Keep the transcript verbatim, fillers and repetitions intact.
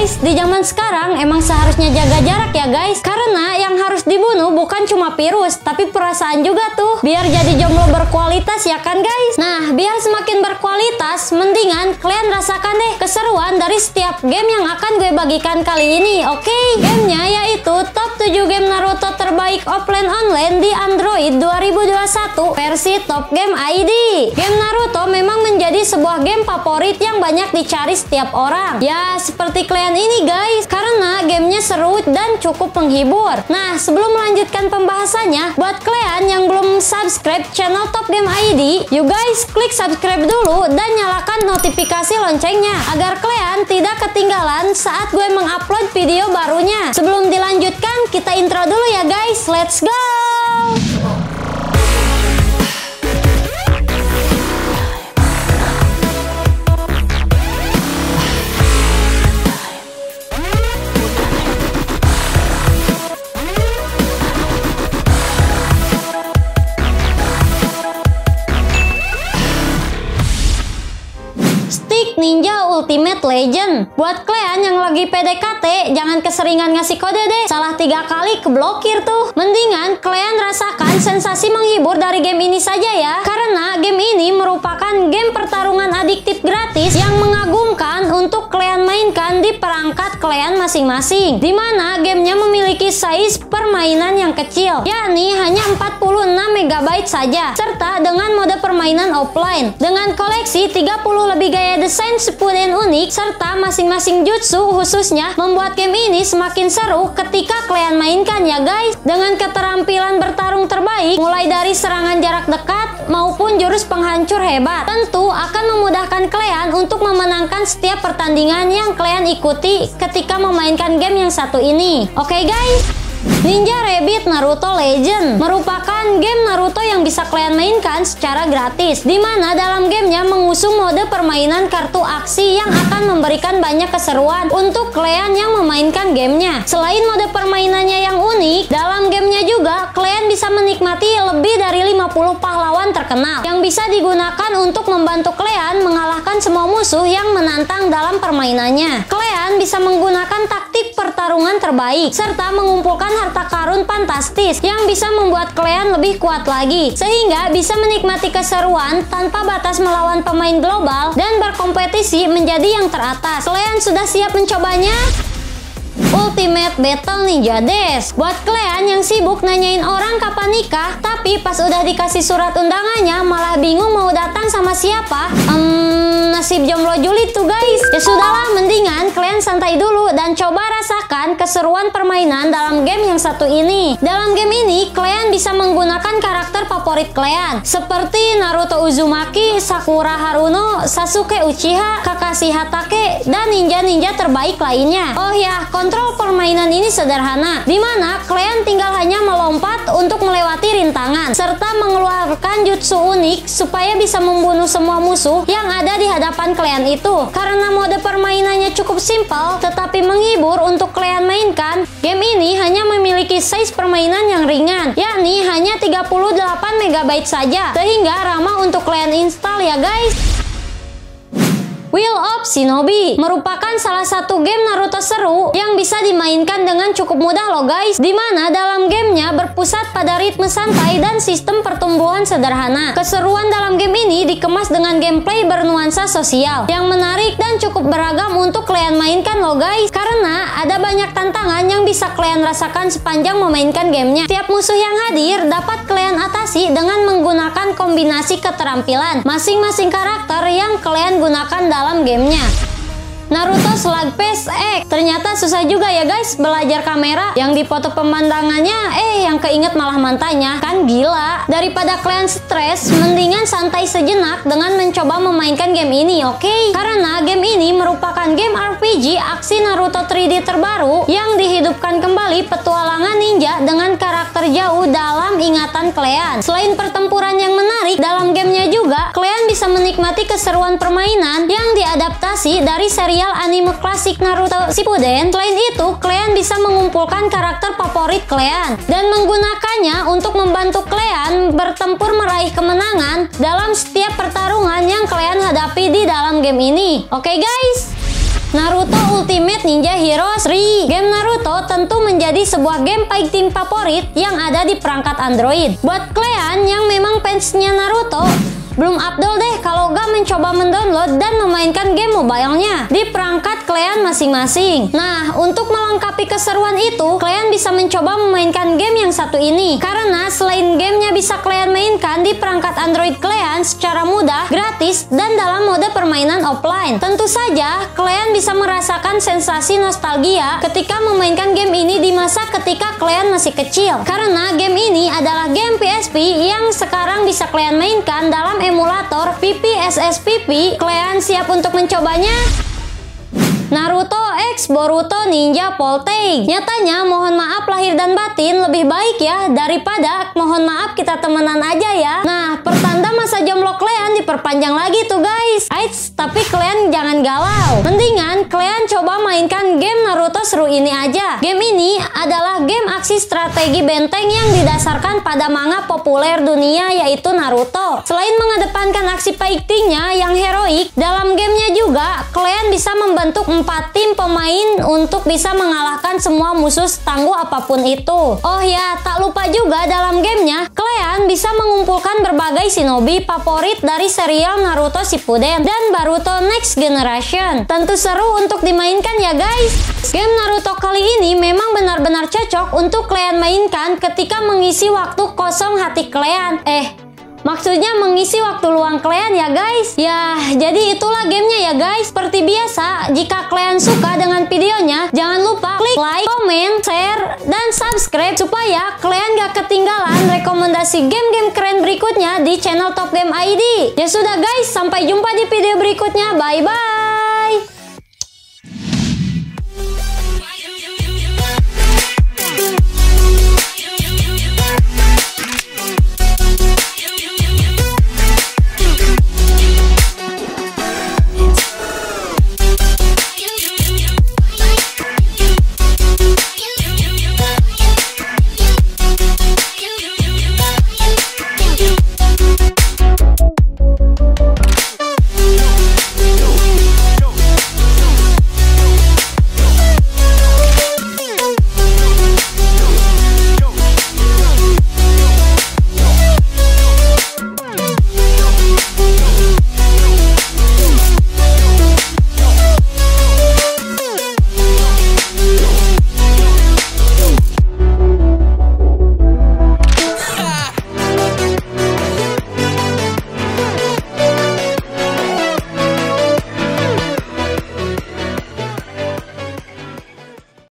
guys, di zaman sekarang emang seharusnya jaga jarak ya guys. Karena yang harus dibunuh bukan cuma virus, tapi perasaan juga tuh. Biar jadi jomblo berkualitas ya kan guys. Nah, biar semakin berkualitas, mendingan kalian rasakan deh keseruan dari setiap game yang akan gue bagikan kali ini. Oke, okay? Gamenya yaitu top tujuh game Naruto terbaik offline online di Android dua ribu dua puluh satu versi Top Game I D. Game Naruto memang menjadi sebuah game favorit yang banyak dicari setiap orang. Ya, seperti kalian ini guys, karena gamenya seru dan cukup menghibur. Nah, sebelum melanjutkan pembahasannya, buat kalian yang belum subscribe channel Top Game I D, you guys klik subscribe dulu dan nyalakan notifikasi loncengnya agar kalian tidak ketinggalan saat gue mengupload video barunya. Sebelum dilanjutkan, kita intro dulu ya guys. Let's go! Ninja Ultimate Legend. Buat kalian yang lagi P D K T, jangan keseringan ngasih kode deh. Salah tiga kali keblokir tuh. Mendingan kalian rasakan sensasi menghibur dari game ini saja ya. Karena game ini merupakan game pertarungan adiktif gratis yang mengagumkan untuk kalian mainkan di perangkat kalian masing-masing. Dimana gamenya memiliki size permainan yang kecil, yakni hanya empat puluh enam megabyte saja. Serta dengan mode permainan offline. Dengan koleksi tiga puluh lebih gaya desain sepuh dan unik, serta masing-masing jutsu khususnya membuat game ini semakin seru ketika kalian mainkan ya guys. Dengan keterampilan bertarung terbaik, mulai dari serangan jarak dekat maupun jurus penghancur hebat, tentu akan memudahkan kalian untuk memenangkan setiap pertandingan yang kalian ikuti ketika memainkan game yang satu ini. Oke okay, guys, Ninja Rabbit Naruto Legend merupakan game Naruto yang bisa kalian mainkan secara gratis, dimana dalam gamenya mengusung mode permainan kartu aksi yang akan memberikan banyak keseruan untuk kalian yang memainkan gamenya. Selain mode permainannya yang unik, dalam gamenya juga kalian bisa menikmati lebih dari lima puluh pahlawan terkenal yang bisa digunakan untuk membantu kalian mengalahkan semua musuh yang menantang dalam permainannya. Kalian bisa menggunakan taktik pertarungan terbaik serta mengumpulkan harta karun fantastis yang bisa membuat kalian lebih kuat lagi, sehingga bisa menikmati keseruan tanpa batas melawan pemain global dan berkompetisi menjadi yang teratas. Kalian sudah siap mencobanya? Ultimate Battle Ninja Dash. Buat kalian yang sibuk nanyain orang kapan nikah, tapi pas udah dikasih surat undangannya malah bingung mau datang sama siapa, hmm, nasib jomblo julid tuh guys. Ya sudahlah, mendingan kalian santai dulu dan coba rasakan keseruan permainan dalam game yang satu ini. Dalam game ini kalian bisa menggunakan karakter favorit kalian seperti Naruto Uzumaki, Sakura Haruno, Sasuke Uchiha, Kakashi Hatake, dan ninja-ninja terbaik lainnya. Oh ya, kontrol permainan ini sederhana, dimana kalian tinggal hanya melompat untuk melewati rintangan serta mengeluarkan jutsu unik supaya bisa membunuh semua musuh yang ada di hadapan kalian itu. Karena mode permainannya cukup simpel tetapi menghibur untuk kalian mainkan, game ini hanya memiliki size permainan yang ringan, yakni hanya tiga puluh delapan megabyte saja, sehingga ramah untuk kalian install ya guys. Will of Shinobi merupakan salah satu game Naruto seru yang bisa dimainkan dengan cukup mudah loh guys, dimana dalam gamenya berpusat pada ritme santai dan sistem pertumbuhan sederhana. Keseruan dalam game ini dikemas dengan gameplay bernuansa sosial yang menarik dan cukup beragam untuk kalian mainkan loh guys, karena ada banyak tantangan yang bisa kalian rasakan sepanjang memainkan gamenya. Setiap musuh yang hadir dapat kalian atasi dengan menggunakan kombinasi keterampilan masing-masing karakter yang kalian gunakan dalam gamenya. Naruto Slugfest X. Ternyata susah juga ya guys belajar kamera. Yang dipoto pemandangannya, eh yang keinget malah mantannya. Kan gila. Daripada kalian stres, mendingan santai sejenak dengan mencoba memainkan game ini, oke? Okay? Karena game ini merupakan game R P G aksi Naruto tiga D terbaru yang dihidupkan kembali petualangan ninja dengan karakter jauh dalam ingatan kalian. Selain pertempuran yang menarik dalam gamenya juga, kalian bisa menikmati keseruan permainan yang diadaptasi dari seri anime klasik Naruto Shippuden. Selain itu, kalian bisa mengumpulkan karakter favorit kalian dan menggunakannya untuk membantu kalian bertempur meraih kemenangan dalam setiap pertarungan yang kalian hadapi di dalam game ini. Oke guys, Naruto Ultimate Ninja Heroes tiga. Game Naruto tentu menjadi sebuah game fighting favorit yang ada di perangkat Android. Buat kalian yang memang fansnya Naruto, belum afdol deh kalau gak mencoba mendownload dan memainkan game mobilenya di perangkat kalian masing-masing. Nah, untuk melengkapi keseruan itu, kalian bisa mencoba memainkan game yang satu ini. Karena selain gamenya bisa kalian mainkan di perangkat Android kalian secara mudah, gratis, dan dalam mode permainan offline. Tentu saja, kalian bisa merasakan sensasi nostalgia ketika memainkan game ini di masa ketika kalian masih kecil. Karena game ini adalah game P S P yang sekarang bisa kalian mainkan dalam emulator P P S S P P. Kalian siap untuk mencobanya? Naruto X Boruto Ninja Voltage. Nyatanya mohon maaf lahir dan batin lebih baik ya daripada mohon maaf kita temenan aja ya. Nah, pertanda masa jomblo kalian diperpanjang lagi tuh guys. Eits, tapi kalian jangan galau. Mendingan kalian coba mainkan game Naruto seru ini aja. Game ini adalah game aksi strategi benteng yang didasarkan pada manga populer dunia yaitu Naruto. Selain mengedepankan aksi fightingnya yang heroik, dalam gamenya juga kalian bisa membentuk empat tim pemain untuk bisa mengalahkan semua musuh setangguh apapun itu. Oh ya, tak lupa juga dalam gamenya kalian bisa mengumpulkan berbagai shinobi favorit dari serial Naruto Shippuden dan Boruto Next Generation. Tentu seru untuk dimainkan ya guys. Game Naruto kali ini memang benar-benar cocok untuk kalian mainkan ketika mengisi waktu kosong hati kalian. Eh, maksudnya mengisi waktu luang kalian ya guys. Ya, jadi itulah gamenya ya guys. Seperti biasa, jika kalian suka dengan videonya, jangan lupa klik like, komen, share, dan subscribe supaya kalian gak ketinggalan rekomendasi game-game keren berikutnya di channel Top Game I D. Ya sudah guys, sampai jumpa di video berikutnya. Bye-bye.